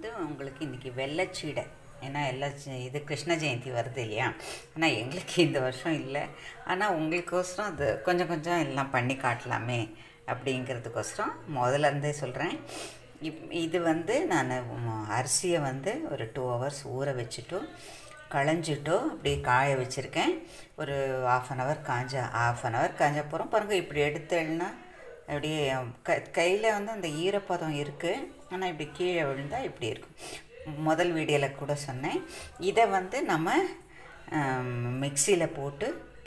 வந்து உங்களுக்கு இன்றைக்கி வெள்ளைச்சீடை, ஏன்னா இது கிருஷ்ண ஜெயந்தி வருது இல்லையா. ஆனால் எங்களுக்கு இந்த வருஷம் இல்லை. ஆனால் உங்களுக்கோசரம் அது கொஞ்சம் கொஞ்சம் எல்லாம் பண்ணி காட்டலாமே அப்படிங்கிறதுக்கோசரம் முதல்ல இருந்தே சொல்கிறேன். இது வந்து நான் அரிசியை வந்து ஒரு 2 hours ஊற வச்சுட்டோ களைஞ்சிட்டோ அப்படியே காய வச்சுருக்கேன். ஒரு ½ an hour காஞ்ச அப்புறம் பாருங்கள், இப்படி எடுத்தேன்னா அப்படியே கையில் வந்து அந்த ஈரப்பதம் இருக்குது. ஆனால் இப்படி கீழே விழுந்தால் இப்படி இருக்கும். முதல் வீடியோவில் கூட சொன்னேன். இதை வந்து நம்ம மிக்சியில் போட்டு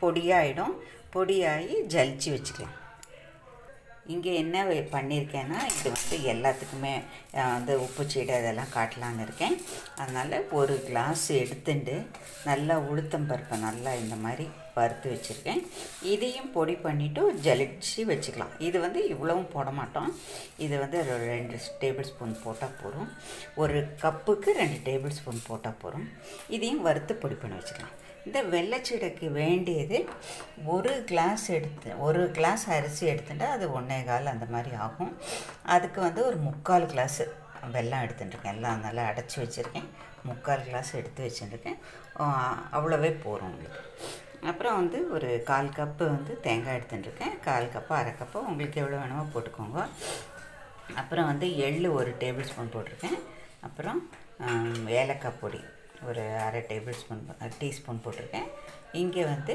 பொடியாகி ஜலிச்சு வச்சுக்கலாம். இங்கே என்ன பண்ணியிருக்கேன்னா, இது வந்து எல்லாத்துக்குமே வந்து உப்புச்சீடை அதெல்லாம் காட்டலான்னு இருக்கேன். அதனால் ஒரு கிளாஸ் எடுத்துட்டு நல்லா உளுத்தம்பருப்பை நல்லா இந்த மாதிரி வறுத்து வச்சுருக்கேன். இதையும் பொடி பண்ணிவிட்டு ஜலிச்சு வச்சுக்கலாம். இது வந்து இவ்வளவும் போட மாட்டோம். இது வந்து 2 டேபிள் ஸ்பூன் போட்டால் போதும். ஒரு கப்புக்கு 2 டேபிள் ஸ்பூன் போட்டால் போதும். இதையும் வறுத்து பொடி பண்ணி வச்சுக்கலாம். இந்த வெள்ளைச்சீடைக்கு வேண்டியது ஒரு கிளாஸ் அரிசி எடுத்துட்டால் அது 1.25 அந்த மாதிரி ஆகும். அதுக்கு வந்து ஒரு 3/4 கிளாஸ் வெல்லம் எடுத்துட்டுருக்கேன். எல்லாம் நல்லா அடைச்சி வச்சுருக்கேன். 3/4 கிளாஸ் எடுத்து வச்சுருக்கேன். அவ்வளோவே போகிறோம் உங்களுக்கு. அப்புறம் வந்து ஒரு 1/4 கப்பு வந்து தேங்காய் எடுத்துட்டுருக்கேன். 1/4 கப்பு 1/2 கப்பு உங்களுக்கு எவ்வளோ வேணுமோ போட்டுக்கோங்க. அப்புறம் வந்து எள் ஒரு டேபிள் ஸ்பூன் போட்டிருக்கேன். அப்புறம் ஏலக்காய் பொடி ஒரு 1/2 டீஸ்பூன் போட்டிருக்கேன். இங்கே வந்து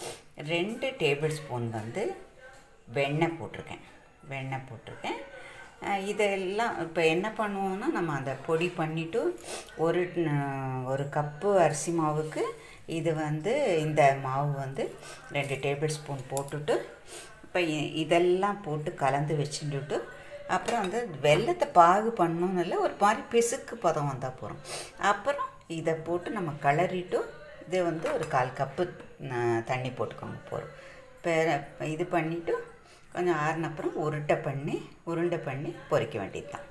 2 டேபிள் ஸ்பூன் வந்து வெண்ணெய் போட்டிருக்கேன். இதெல்லாம் இப்போ என்ன பண்ணுவோன்னா, நம்ம அந்த பொடி பண்ணிவிட்டு ஒரு கப்பு அரிசி மாவுக்கு இது வந்து இந்த மாவு வந்து 2 டேபிள் ஸ்பூன் போட்டுட்டு இப்போ இதெல்லாம் போட்டு கலந்து வச்சுட்டு அப்புறம் வந்து வெல்லத்தை பாகு பண்ணணும்னு இல்லை, ஒரு மாதிரி பிசுக்கு பதம் வந்தால் போகிறோம். அப்புறம் இதை போட்டு நம்ம கிளறிட்டு இது வந்து ஒரு 1/4 கப்பு தண்ணி போட்டுக்கோங்க போகிறோம். இப்போ இது பண்ணிவிட்டு கொஞ்சம் ஆறின அப்புறம் உருண்டை பண்ணி பொரிக்க வேண்டியது தான்.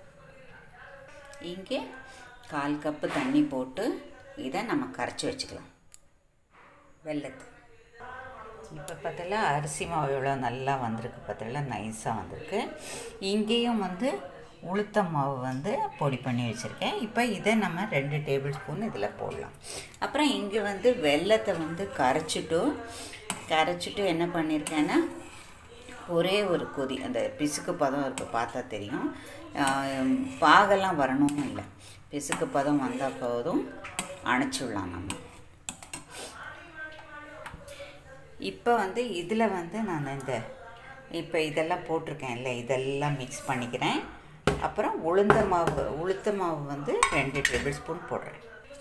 இங்கே 1/4 கப்பு தண்ணி போட்டு இதை நம்ம கரைச்சி வச்சுக்கலாம் வெல்லத்தை. இப்போ பார்த்தீங்களா அரிசி மாவு எவ்வளோ நல்லா வந்திருக்கு, பார்த்தீங்களா நைஸாக வந்திருக்கு. இங்கேயும் வந்து உளுத்த மாவு வந்து பொடி பண்ணி வச்சுருக்கேன். இப்போ இதை நம்ம 2 டேபிள் ஸ்பூன் இதில் போடலாம். அப்புறம் இங்கே வந்து வெல்லத்தை வந்து கரைச்சிட்டு என்ன பண்ணியிருக்கேன்னா, ஒரே ஒரு கொதி, அந்த பிசுக்கு பதம் இப்போ பார்த்தா தெரியும். பாகெல்லாம் வரணும்னு இல்லை, பிசுக்கு பதம் வந்தால் போதும், அணைச்சிடலாம் நம்ம. இப்போ வந்து இதில் வந்து நான் இப்போ இதெல்லாம் போட்டிருக்கேன் இல்லை, இதெல்லாம் மிக்ஸ் பண்ணிக்கிறேன். அப்புறம் உளுத்த மாவு வந்து 2 டேபிள் ஸ்பூன் போடுறேன்.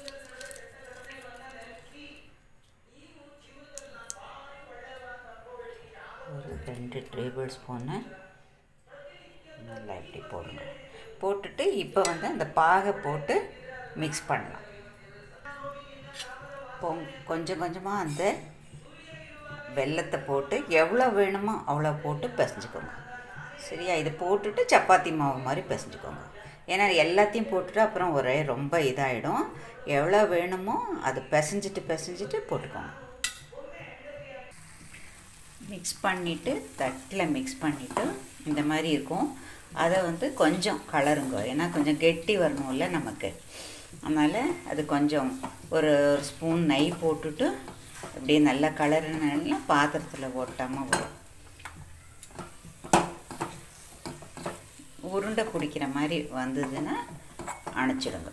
ஒரு 2 டேபிள் ஸ்பூனு நல்லா இப்படி போட்டுட்டு இப்போ வந்து அந்த பாகை போட்டு மிக்ஸ் பண்ணலாம். கொஞ்சம் கொஞ்சமாக அந்த வெல்லத்தை போட்டு எவ்வளோ வேணுமோ அவ்வளோ போட்டு பிசைஞ்சுக்கோங்க. சரியா? இது போட்டுட்டு சப்பாத்தி மாவு மாதிரி பிசைஞ்சுக்கோங்க. ஏன்னா எல்லாத்தையும் போட்டுட்டு அப்புறம் ரொம்ப இதாகிடும். எவ்வளோ வேணுமோ அது பிசைஞ்சிட்டு போட்டுக்கோங்க. மிக்ஸ் பண்ணிவிட்டு தட்டில் மிக்ஸ் பண்ணிவிட்டு இந்த மாதிரி இருக்கும். அதை வந்து கொஞ்சம் கலருங்க, ஏன்னா கொஞ்சம் கெட்டி வரணும்ல நமக்கு. அதனால் அது கொஞ்சம் ஒரு ஸ்பூன் நெய் போட்டுட்டு அப்படியே நல்லா கலருன்னா பாத்திரத்தில் ஓட்டாமல் வரும். உருண்டை பிடிக்கிற மாதிரி வந்ததுன்னா அணைச்சிடுங்க.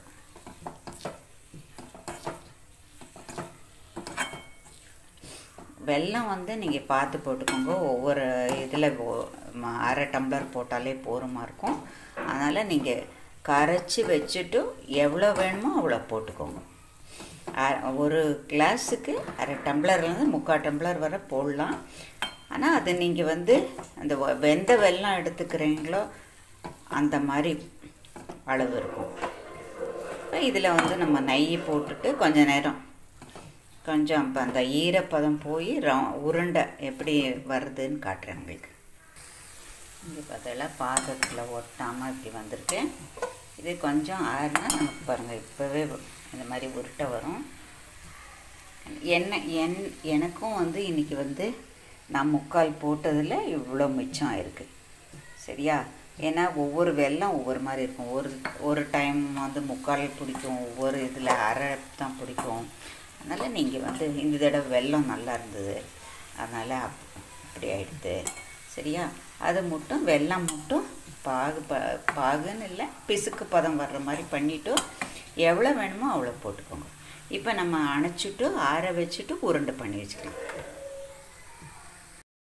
வெல்லம் வந்து நீங்கள் பார்த்து போட்டுக்கோங்க. ஒவ்வொரு இதில் 1/2 டம்ளர் போட்டாலே போருமா இருக்கும். அதனால் நீங்கள் கரைச்சி வச்சுட்டு எவ்வளோ வேணுமோ அவ்வளோ போட்டுக்கோங்க. ஒரு கிளாஸுக்கு 1/2 டம்ளர்லேருந்து 3/4 டம்ளர் வரை போடலாம். ஆனால் அது நீங்கள் வந்து அந்த வெந்த வெல்லம் எடுத்துக்கிறீங்களோ அந்த மாதிரி அளவு இருக்கும். இப்போ இதில் வந்து நம்ம நெய் போட்டுட்டு கொஞ்சம் நேரம் இப்போ அந்த ஈரப்பதம் போய் உருண்டை எப்படி வருதுன்னு காட்டுறேன் உங்களுக்கு. இங்கே பார்த்தெல்லாம் பாத்திரத்தில் ஒட்டாமல் இப்படி வந்திருக்கு. இது கொஞ்சம் ஆறுனா நமக்கு பாருங்கள் இப்போவே இந்த மாதிரி உருட்டை வரும். எனக்கும் வந்து இன்றைக்கி வந்து நான் 3/4 போட்டதில் இவ்வளோ மிச்சம் இருக்குது. சரியா? ஏன்னா ஒவ்வொரு வெல்லம் ஒவ்வொரு மாதிரி இருக்கும். ஒரு டைம் வந்து முக்கால் பிடிக்கும், ஒவ்வொரு இதில் அரை தான் பிடிக்கும். அதனால் நீங்கள் வந்து இந்த தடவை வெல்லம் நல்லா இருந்தது, அதனால் அப்படி ஆகிடுது. சரியா? அது மட்டும் வெல்லம் மட்டும் பாகுன்னு இல்லை, பிசுக்கு பதம் வர்ற மாதிரி பண்ணிவிட்டு எவ்வளோ வேணுமோ அவ்வளோ போட்டுக்கோங்க. இப்போ நம்ம அணைச்சிட்டு ஆற வச்சுட்டு உருண்டை பண்ணி வச்சுக்கலாம்.